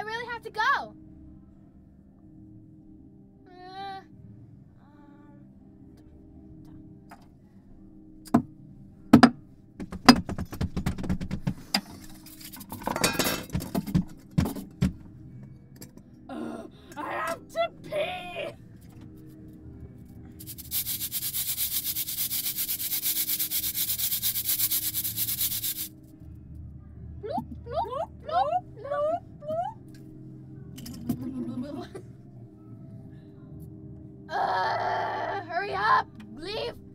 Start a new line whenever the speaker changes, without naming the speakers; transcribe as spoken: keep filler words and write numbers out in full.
I really have to go. Uh, um, uh, I have to pee. Bloop, bloop, bloop, bloop, bloop. Uh, hurry up! Leave!